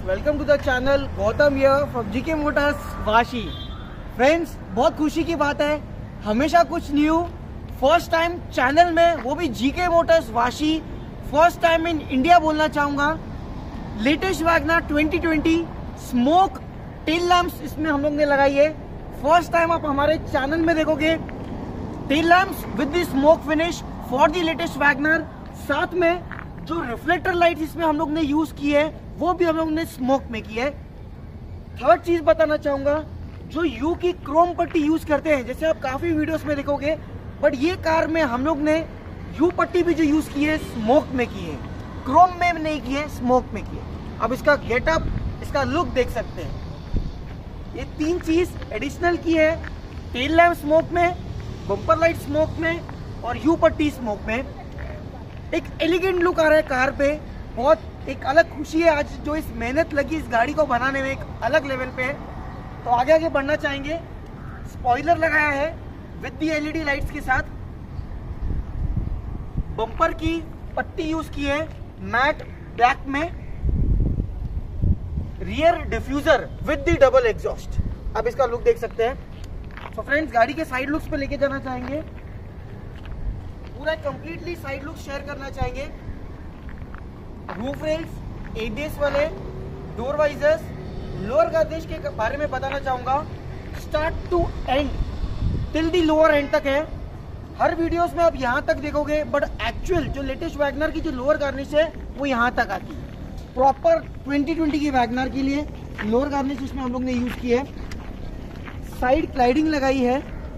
Welcome to the channel. Gautam here from GK motors Vashi. Friends, बहुत खुशी की बात है, हमेशा कुछ न्यू, फर्स्ट टाइम चैनल में, वो भी GK motors Vashi, first time in India बोलना चाहूंगा। Latest Wagon R 2020 smoke tail lamps इसमें हम लोग ने लगाई है। फर्स्ट टाइम आप हमारे चैनल में देखोगे tail lamps with the smoke finish for the latest Wagon R. साथ में जो रिफ्लेक्टर लाइट इसमें हम लोग ने यूज की है वो भी हम लोग ने स्मोक में की है। थर्ड चीज बताना चाहूंगा, जो यू की क्रोम पट्टी यूज करते हैं, जैसे आप काफी वीडियोस में देखोगे, बट ये कार में हम लोग ने यू पट्टी भी जो यूज की है स्मोक में की है, क्रोम में नहीं की है, स्मोक में की है। अब इसका गेटअप, इसका लुक देख सकते हैं। ये तीन चीज एडिशनल की है, टेल लैम्प स्मोक में, बम्पर लाइट स्मोक में और यू पट्टी स्मोक में। एक एलिगेंट लुक आ रहा है कार पे, बहुत एक अलग खुशी है आज जो इस मेहनत लगी इस गाड़ी को बनाने में, एक अलग लेवल पे है। तो आगे आगे बढ़ना चाहेंगे। स्पॉइलर लगाया है विद दी एलईडी लाइट्स के साथ, बम्पर की पट्टी यूज की है मैट ब्लैक में, rear diffuser with the double exhaust. अब इसका लुक देख सकते हैं। तो फ्रेंड्स, गाड़ी के साइड लुक्स पे लेके जाना चाहेंगे, पूरा कंप्लीटली साइड लुक शेयर करना चाहेंगे। रूफ रेल्स एबीएस वाले, डोर वाइजर्स, लोअर गार्निश के बारे में बताना चाहूंगा। Start to end till the lower end तक है। हर वीडियोस में आप यहां तक देखोगे, बट एक्चुअल जो लेटेस्ट वैगनर की जो लोअर गार्निश है वो यहां तक आती है। प्रॉपर 2020 की वैगनर के लिए लोअर गार्निश इसमें हम लोग ने यूज की है। साइड क्लाइडिंग लगाई है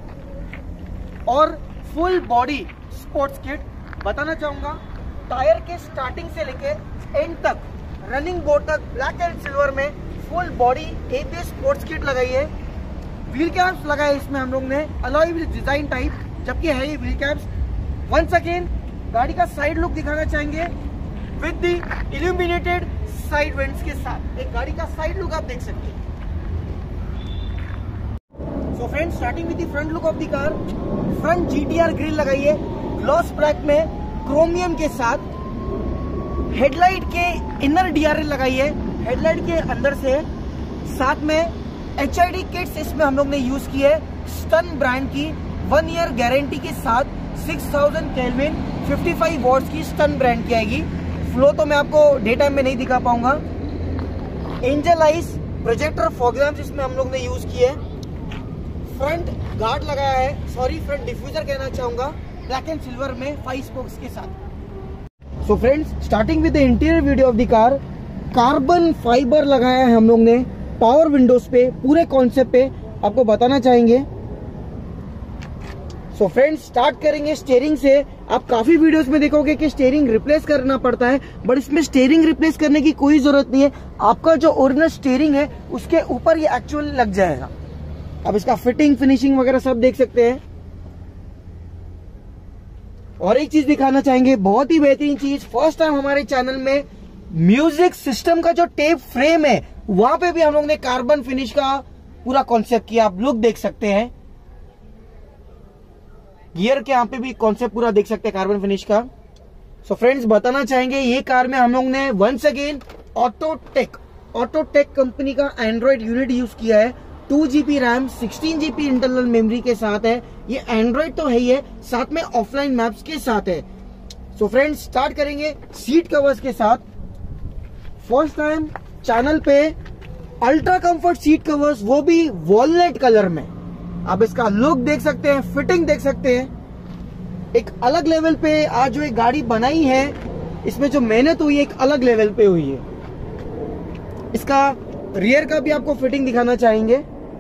और फुल बॉडी स्पोर्ट्स किट। बताना चाहूंगा, टायर के स्टार्टिंग से लेके एंड तक, रनिंग बोर्ड तक ब्लैक एंड सिल्वर में full body ABS sports kit लगाई है। व्हील कैप्स लगाए इसमें हम लोग ने, अलॉय व्हील डिजाइन टाइप, जबकि है ये व्हील कैप्स। वंस अगेन गाड़ी का साइड लुक दिखाना चाहेंगे with the illuminated side vents के साथ। एक गाड़ी का साइड लुक आप देख सकते हैं। So friends, starting with the front look of the car. Front GTR grille लगाई है ग्लॉस ब्लैक में क्रोमियम के साथ। हेडलाइट के इनर डीआरएल लगाई है हेडलाइट के अंदर से। साथ में एचआईडी किट्स इसमें हम लोग ने यूज की है स्टन ब्रांड की, 1 ईयर गारंटी के साथ। 6000 केल्विन 55 वॉट्स की स्टन ब्रांड की आएगी। फ्लो तो मैं आपको डे टाइम में नहीं दिखा पाऊंगा। Angel eyes projector fog lamps इसमें हम लोग ने यूज की है। फ्रंट गार्ड लगाया है, सॉरी फ्रंट डिफ्यूजर कहना चाहूंगा, ब्लैक एंड सिल्वर में 5 स्पोक्स के साथ। So friends, starting with the interior video of the car. Carbon fibre लगाया है हम लोग ने पावर विंडोज पे, पूरे कॉन्सेप्ट पे आपको बताना चाहेंगे। सो फ्रेंड्स, स्टार्ट करेंगे स्टीयरिंग से। आप काफी वीडियोस में देखोगे कि स्टीयरिंग रिप्लेस करना पड़ता है, बट इसमें स्टीयरिंग रिप्लेस करने की कोई जरूरत नहीं है। आपका जो ओरिजिनल स्टीयरिंग है उसके ऊपर ये एक्चुअल लग जाएगा। अब इसका फिटिंग, फिनिशिंग वगैरह सब देख सकते हैं। और एक चीज दिखाना चाहेंगे, बहुत ही बेहतरीन चीज, फर्स्ट टाइम हमारे चैनल में म्यूजिक सिस्टम का जो टेप फ्रेम है वहां पे भी हम लोग ने कार्बन फिनिश का पूरा कॉन्सेप्ट किया। आप लुक देख सकते हैं, गियर के यहाँ पे भी कॉन्सेप्ट पूरा देख सकते हैं कार्बन फिनिश का। सो फ्रेंड्स, बताना चाहेंगे ये कार में हम लोग ने वंस अगेन ऑटोटेक कंपनी का एंड्रॉइड यूनिट यूज किया है। 2GB RAM 16GB internal memory के साथ है। ये एंड्रॉइड तो है ही है, साथ में ऑफलाइन मैप्स के साथ है। सो फ्रेंड्स, स्टार्ट करेंगे सीट कवर्स के साथ। फर्स्ट टाइम चैनल पे अल्ट्रा कंफर्ट सीट कवर्स, वो भी वॉलनट कलर में। आप इसका लुक देख सकते हैं, फिटिंग देख सकते हैं। एक अलग लेवल पे आज जो एक गाड़ी बनाई है, इसमें जो मेहनत हुई है एक अलग लेवल पे हुई है। इसका रियर का भी आपको फिटिंग दिखाना चाहेंगे।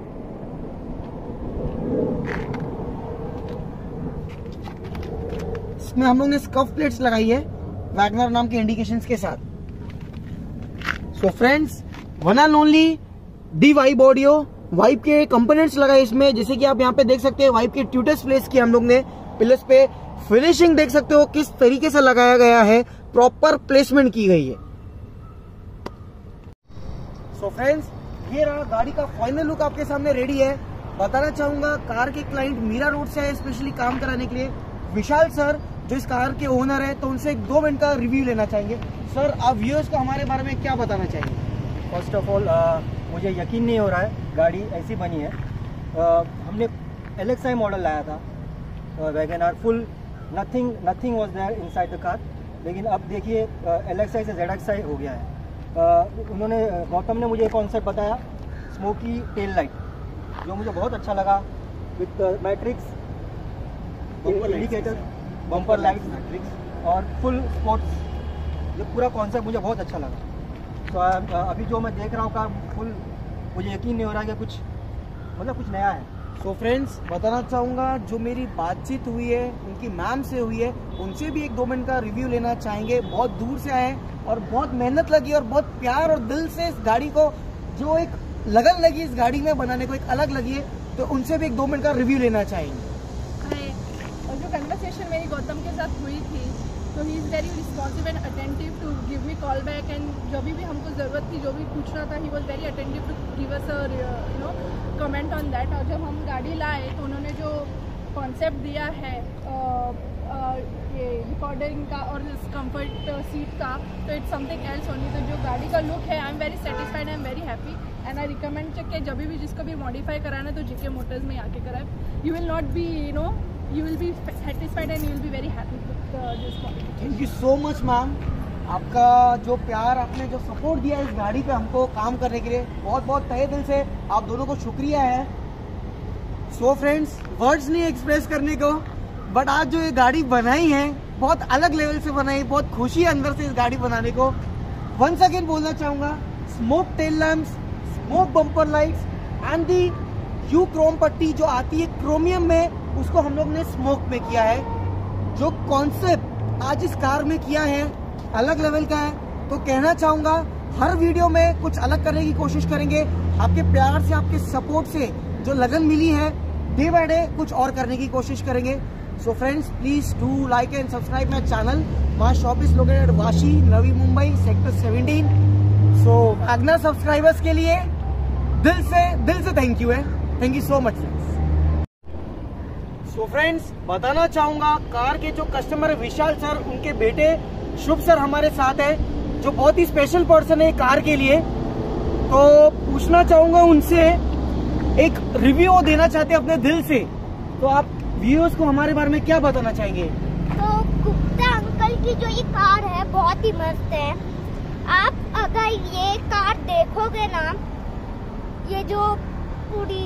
इसमें हम लोग ने स्कफ प्लेट्स लगाई है वैगनर नाम के इंडिकेशंस के साथ। So friends, one and only the Vibe audio, Vibe के कंपोनेंट्स लगाए इसमें, जैसे कि आप यहाँ पे देख सकते हैं। वाइब के ट्यूटर्स प्लेस किए हम लोग ने पिलर्स पे। फिनिशिंग देख सकते हो किस तरीके से लगाया गया है, प्रॉपर प्लेसमेंट की गई है। सो फ्रेंड्स, ये रहा गाड़ी का फाइनल लुक आपके सामने रेडी है। बताना चाहूंगा, कार के क्लाइंट मीरा रोड से आए स्पेशली काम कराने के लिए। विशाल सर जो इस कार के ओनर है, तो उनसे 1-2 मिनट का रिव्यू लेना चाहेंगे। सर, आप व्यूअर्स को हमारे बारे में क्या बताना चाहेंगे? फर्स्ट ऑफ ऑल मुझे यकीन नहीं हो रहा है गाड़ी ऐसी बनी है। हमने LXi मॉडल लाया था Wagon R, full nothing was there inside the car, लेकिन अब देखिए LXi से ZXi हो गया है। उन्होंने गौतम ने मुझे एक कॉन्सेप्ट बताया, स्मोकी टेल लाइट, जो मुझे बहुत अच्छा लगा, with matrix indicator, bumper lights matrix और फुल स्पोर्ट्स। ये पूरा कॉन्सेप्ट मुझे बहुत अच्छा लगा। तो अभी जो मैं देख रहा हूँ कार फुल, मुझे यकीन नहीं हो रहा कि कुछ नया है। तो फ्रेंड्स बताना चाहूँगा, जो मेरी बातचीत हुई है उनकी मैम से हुई है, उनसे भी 1-2 मिनट का रिव्यू लेना चाहेंगे। बहुत दूर से आए हैं और बहुत मेहनत लगी और बहुत प्यार और दिल से इस गाड़ी को, जो एक लगन लगी इस गाड़ी में बनाने को, एक अलग लगी है, तो उनसे भी 1-2 मिनट का रिव्यू लेना चाहेंगे। और जो कन्वर्सेशन मेरी गौतम के साथ हुई थी, तो he is very responsive and attentive to give me call back, and जब भी हमको ज़रूरत थी, जो भी पूछना था, he was very attentive to give us comment on that. और जब हम गाड़ी लाए तो उन्होंने जो कॉन्सेप्ट दिया है ये रिकॉर्डिंग का और कंफर्ट सीट का, तो इट्स समथिंग एल्स ओनली। तो जो गाड़ी का लुक है, I am very satisfied, I am very happy, and I recommend कि जब भी जिसको भी मॉडिफाई कराना है तो जीके मोटर्स में आके कराए। You will not be you will be satisfied and you will be very happy with this quality. Thank you so much ma'am, आपका जो प्यार, आपने जो सपोर्ट दिया इस गाड़ी पे हमको काम करने के लिए, बहुत बहुत तहे दिल से आप दोनों को शुक्रिया है। सो फ्रेंड्स, वर्ड्स नहीं एक्सप्रेस करने को, बट आज जो ये गाड़ी बनाई है बहुत अलग लेवल से बनाई, बहुत खुशी है अंदर से इस गाड़ी बनाने को। वंस अगेन बोलना चाहूँगा, smoke tail lamps, smoke bumper lights and the U chrome पट्टी जो आती है क्रोमियम में, उसको हम लोग ने स्मोक में किया है। जो कॉन्सेप्ट आज इस कार में किया है अलग लेवल का है। तो कहना चाहूँगा, हर वीडियो में कुछ अलग करने की कोशिश करेंगे। आपके प्यार से, आपके सपोर्ट से जो लगन मिली है, डे बाय डे कुछ और करने की कोशिश करेंगे। So friends, please do like and subscribe my channel. My shop is located Vashi, Navi Mumbai, sector 17। So Wagon R subscribers के लिए दिल से थैंक यू है। Thank you so much friends. So friends, बताना चाहूँगा, कार के जो कस्टमर है विशाल सर, उनके बेटे शुभ सर हमारे साथ है, जो बहुत ही स्पेशल पर्सन है कार के लिए। तो पूछना चाहूँगा उनसे, एक रिव्यू देना चाहते हैं अपने दिल से, तो आप व्यूअर्स को हमारे बारे में क्या बताना चाहेंगे? तो गुप्ता अंकल की जो ये कार है बहुत ही मस्त है। आप अगर ये कार देखोगे ना, ये जो पूरी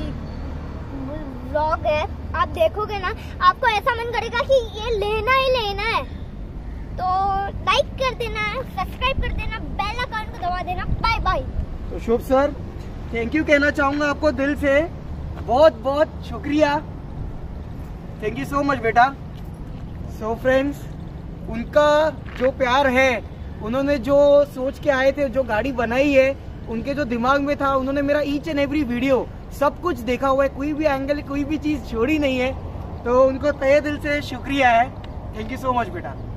व्लॉग है आप देखोगे ना, आपको ऐसा मन करेगा कि ये लेना ही लेना है। तो लाइक कर देना, सब्सक्राइब कर देना, बेल आइकन को दबा देना। Bye bye. तो शुभ सर, थैंक यू कहना चाहूँगा आपको दिल से, बहुत बहुत शुक्रिया। थैंक यू सो मच बेटा। सो फ्रेंड्स, उनका जो प्यार है, उन्होंने जो सोच के आए थे, जो गाड़ी बनाई है, उनके जो दिमाग में था, उन्होंने मेरा ईच एंड एवरी वीडियो सब कुछ देखा हुआ है, कोई भी एंगल, कोई भी चीज़ छोड़ी नहीं है। तो उनको तहे दिल से शुक्रिया है। थैंक यू सो मच बेटा।